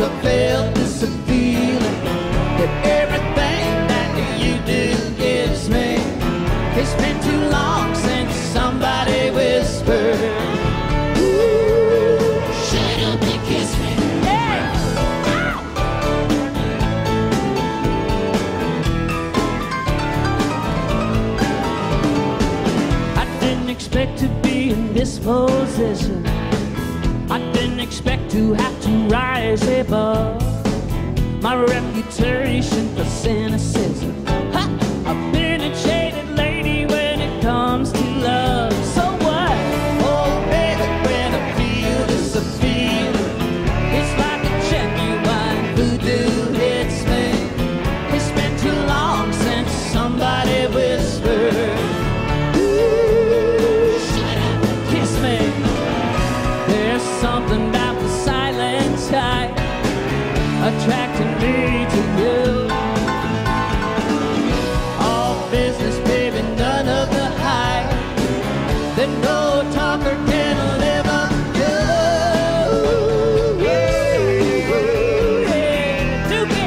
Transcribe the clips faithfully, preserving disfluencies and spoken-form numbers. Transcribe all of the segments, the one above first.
I felt this feeling that everything that you do gives me. It's been too long since somebody whispered, ooh, shut up and kiss me. Yeah. I didn't expect to be in this position. I didn't expect to have to rise above my reputation for cynicism. Ha! I've been a jaded lady when it comes to love. So what? Oh baby, when I feel this a feeling, it's like a genuine voodoo hits me. It's been too long since somebody whispered, ooh, shut up and kiss me. There's something about the silent type attracting me to you. All business, baby, none of the hype that no talker can live up to. Yeah, do me.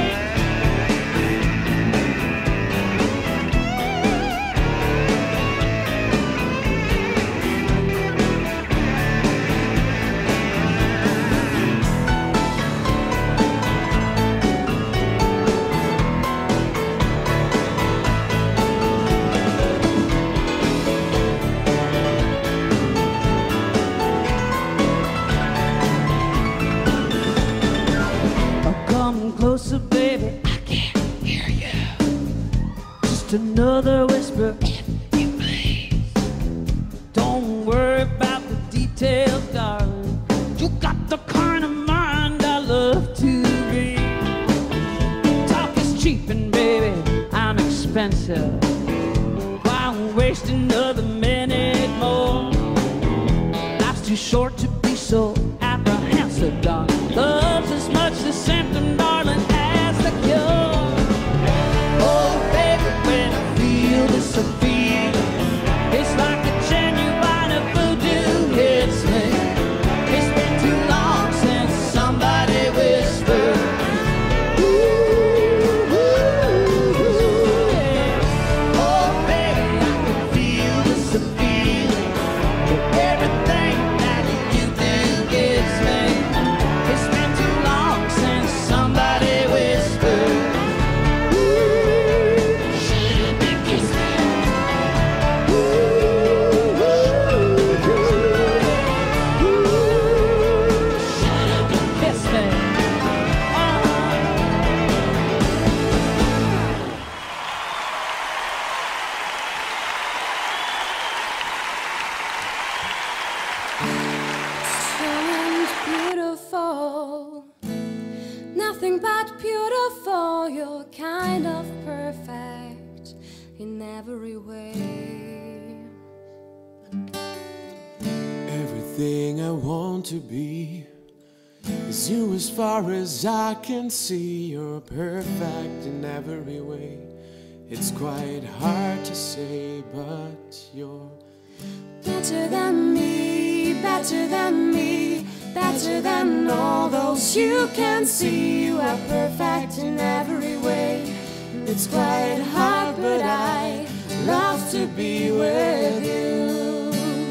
Closer, baby, I can't hear you. Just another whisper, if you please. Don't worry about the details, darling. You got the kind of mind I love to read. Talk is cheap and baby, I'm expensive. Why waste another minute more? Life's too short to be so apprehensive, darling. Love's as much the symptom, darling, as the cure. Oh, baby, when I feel this a feeling, it's like a genuine voodoo hits me. It's been too long since somebody whispered, ooh, ooh, ooh, yeah. Oh, baby, I can feel this a feeling that everything that you do gives me. It's been too long since somebody whispered, ooh, shut up and kiss me. Ooh, ooh, ooh, ooh, shut up and kiss me. Oh. Someone's beautiful, nothing but beautiful. You're kind of perfect in every way. Everything I want to be is you as far as I can see. You're perfect in every way. It's quite hard to say, but you're Better than me, better than me, better than all those you can see. You are perfect in every way. It's quite hard, but I love to be with you.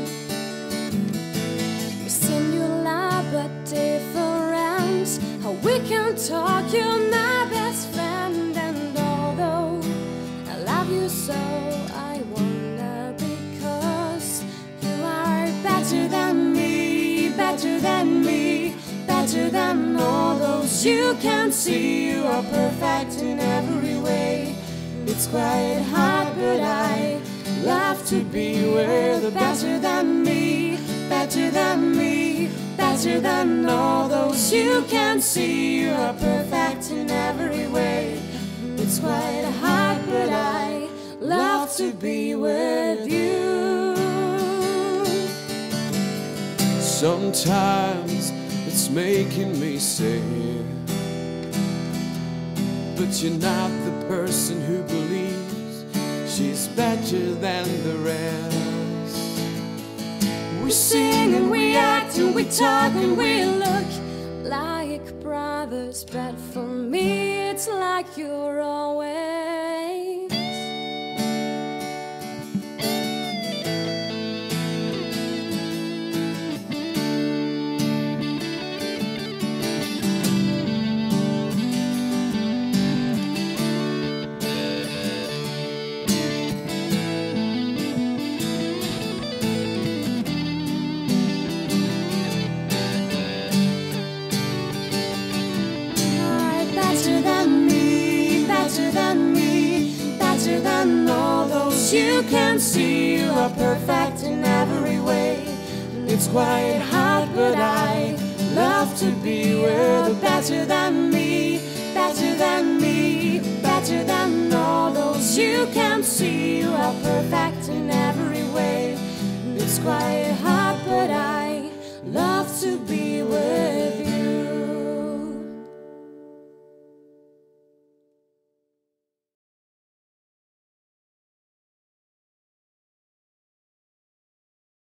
We're similar but different. How we can talk, you're my best friend. And although I love you so, I wonder because you are better than me, better than me, better than all those you can see. You are perfect in every way. It's quite hard, but I love to be with. Better than me, better than me, better than all those you can see. You are perfect in every way. It's quite hard, but I love to be with you. sometimes it's making me sad. But you're not the person who believes she's better than the rest. We sing and we act and we talk and we look like brothers, but for me it's like you're always. Better than me, better than me, better than all those you can see. You are perfect in every way. It's quite hard, but I love to be with. Better than me, better than me, better than all those you can see. You are perfect in every way. It's quite hard, but I